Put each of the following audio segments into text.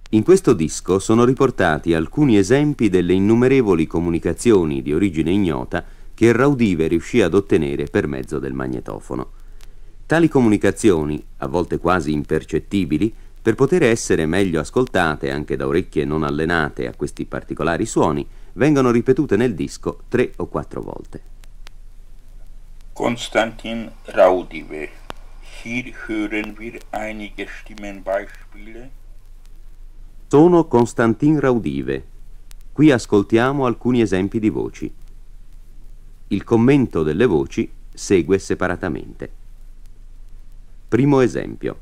In questo disco sono riportati alcuni esempi delle innumerevoli comunicazioni di origine ignota che Raudive riuscì ad ottenere per mezzo del magnetofono. Tali comunicazioni, a volte quasi impercettibili, per poter essere meglio ascoltate anche da orecchie non allenate a questi particolari suoni, vengono ripetute nel disco 3 o 4 volte. Konstantin Raudive. Hier hören wir einige Stimmenbeispiele. Sono Konstantin Raudive. Qui ascoltiamo alcuni esempi di voci. Il commento delle voci segue separatamente. Primo esempio.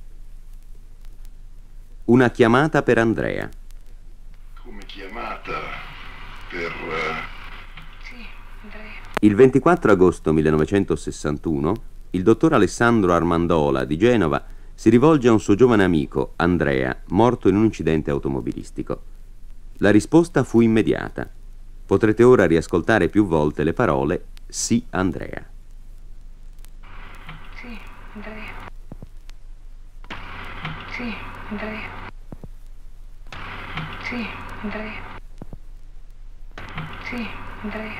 Una chiamata per Andrea. Come chiamata per... Sì, Andrea. Il 24 agosto 1961, il dottor Alessandro Armandola di Genova si rivolge a un suo giovane amico, Andrea, morto in un incidente automobilistico. La risposta fu immediata. Potrete ora riascoltare più volte le parole «Sì, Andrea». Sì, Andrea. Sì, Andrea. Sì, Andrea. Sì, Andrea.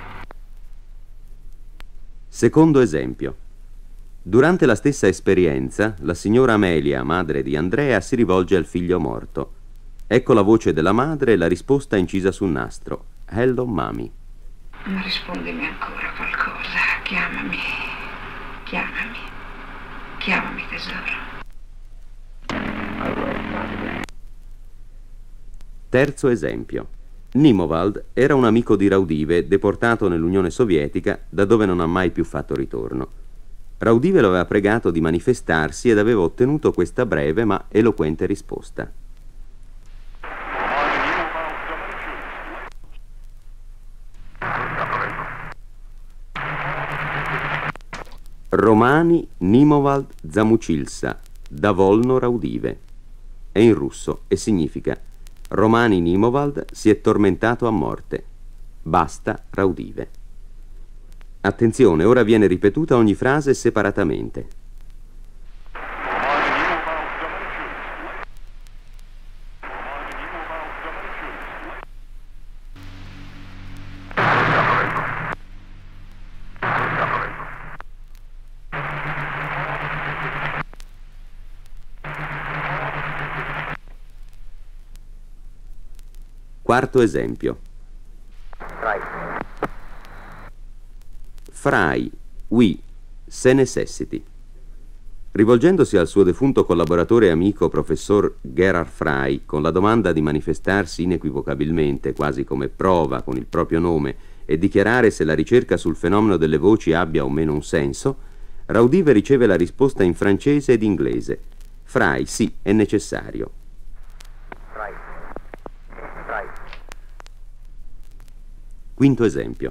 Secondo esempio. Durante la stessa esperienza, la signora Amelia, madre di Andrea, si rivolge al figlio morto. Ecco la voce della madre e la risposta incisa sul nastro. Hello, mami. Ma rispondimi ancora qualcosa. Chiamami. Chiamami. Chiamami, tesoro. Terzo esempio. Nimowald era un amico di Raudive deportato nell'Unione Sovietica, da dove non ha mai più fatto ritorno. Raudive lo aveva pregato di manifestarsi ed aveva ottenuto questa breve ma eloquente risposta. Romani Nimowald Zamuchilsa, Davolno Raudive. È in russo e significa Romani Nimowald si è tormentato a morte. Basta Raudive. Attenzione, ora viene ripetuta ogni frase separatamente. Quarto esempio. Fry, oui, se necessity. Rivolgendosi al suo defunto collaboratore e amico professor Gerhard Fry con la domanda di manifestarsi inequivocabilmente, quasi come prova con il proprio nome, e dichiarare se la ricerca sul fenomeno delle voci abbia o meno un senso, Raudive riceve la risposta in francese ed inglese. Fry, sì, è necessario. Quinto esempio.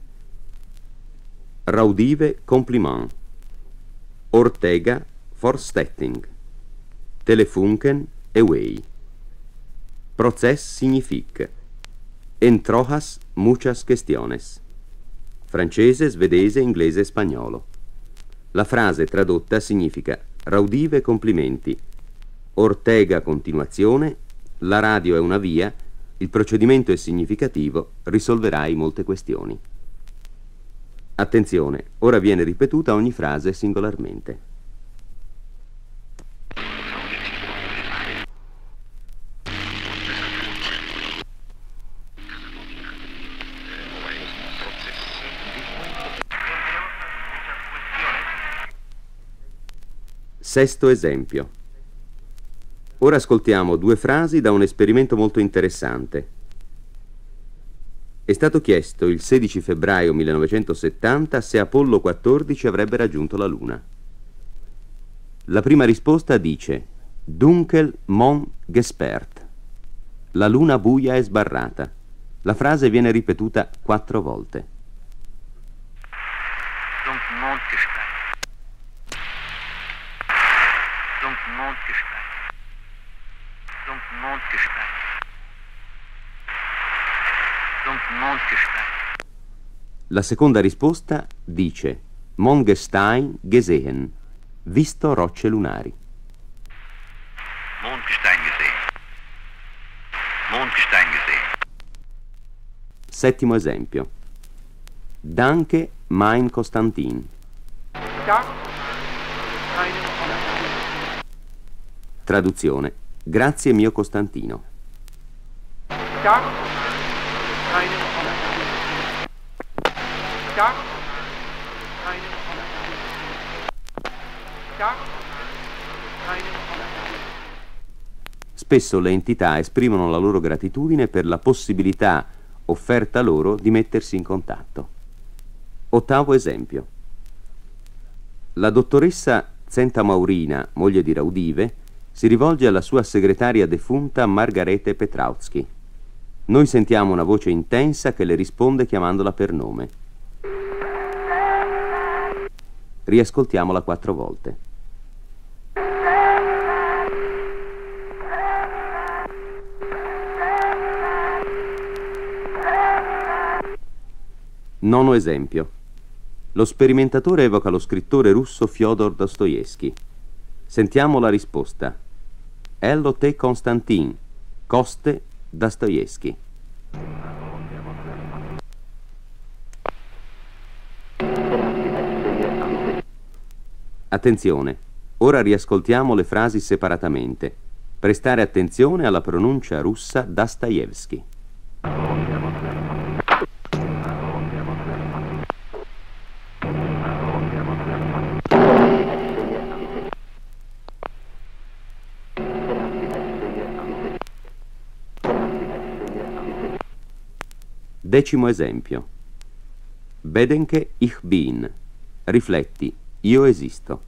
Raudive compliment. Ortega Forstetting. Telefunken away. Process significa. Entrojas muchas questiones. Francese, svedese, inglese e spagnolo. La frase tradotta significa Raudive complimenti. Ortega continuazione. La radio è una via. Il procedimento è significativo. Risolverai molte questioni. Attenzione, ora viene ripetuta ogni frase singolarmente. Sesto esempio. Ora ascoltiamo 2 frasi da un esperimento molto interessante. È stato chiesto il 16 febbraio 1970 se Apollo 14 avrebbe raggiunto la Luna. La prima risposta dice Dunkel mon gesperrt. La luna buia e sbarrata. La frase viene ripetuta 4 volte. La seconda risposta dice Mondgestein gesehen, visto rocce lunari. Mondgestein gesehen. Mondgestein gesehen. Settimo esempio. Danke, mein Konstantin. Traduzione. Grazie mio Costantino. Spesso le entità esprimono la loro gratitudine per la possibilità offerta loro di mettersi in contatto. Ottavo esempio. La dottoressa Zenta Maurina, moglie di Raudive, si rivolge alla sua segretaria defunta Margarete Petrautsky. Noi sentiamo una voce intensa che le risponde chiamandola per nome. Riascoltiamola 4 volte. Nono esempio. Lo sperimentatore evoca lo scrittore russo Fyodor Dostoevskij. Sentiamo la risposta. Ello te Konstantin, Koste Dostoevskij. Attenzione, ora riascoltiamo le frasi separatamente. Prestare attenzione alla pronuncia russa Dostoevskij. Decimo esempio. Bedenke ich bin. Rifletti, io esisto.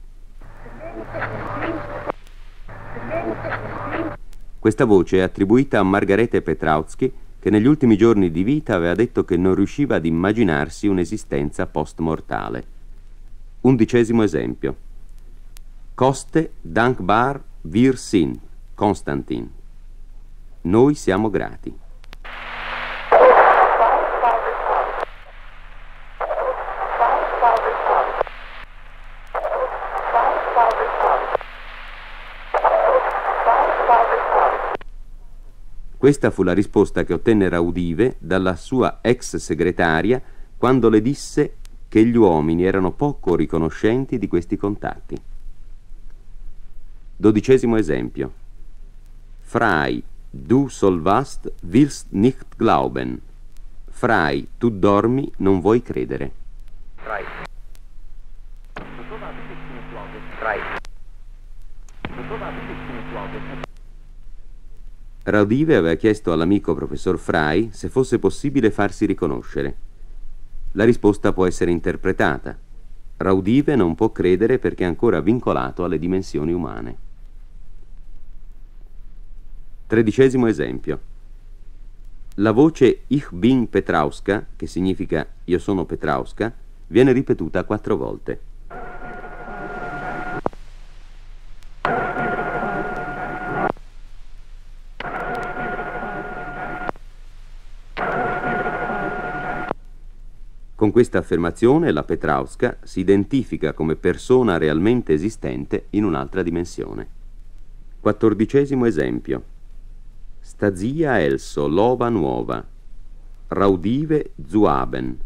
Questa voce è attribuita a Margarete Petrautsky, che negli ultimi giorni di vita aveva detto che non riusciva ad immaginarsi un'esistenza post-mortale. 11° esempio. Koste dankbar wir sind, Konstantin. Noi siamo grati. Questa fu la risposta che ottenne Raudive dalla sua ex segretaria quando le disse che gli uomini erano poco riconoscenti di questi contatti. 12° esempio. Frei, du sollst willst nicht glauben. Frei, tu dormi, non vuoi credere. Frei. Raudive aveva chiesto all'amico professor Frei se fosse possibile farsi riconoscere. La risposta può essere interpretata. Raudive non può credere perché è ancora vincolato alle dimensioni umane. 13° esempio. La voce Ich bin Petrauska, che significa io sono Petrauska, viene ripetuta 4 volte. Con questa affermazione la Petrauska si identifica come persona realmente esistente in un'altra dimensione. 14° esempio. Stazia Elso, lova nuova. Raudive zuaben.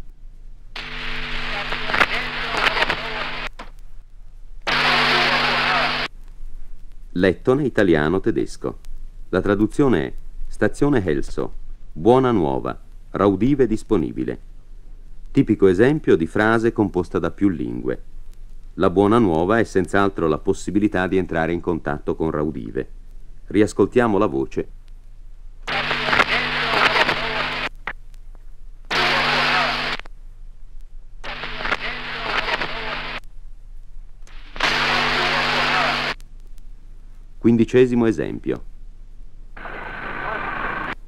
Lettone italiano-tedesco. La traduzione è stazione Elso, buona nuova, Raudive disponibile. Tipico esempio di frase composta da più lingue. La buona nuova è senz'altro la possibilità di entrare in contatto con Raudive. Riascoltiamo la voce. Quindicesimo esempio.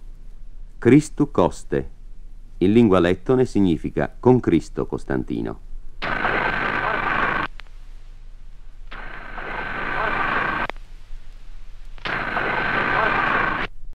Christu Koste. In lingua lettone significa con Cristo Costantino.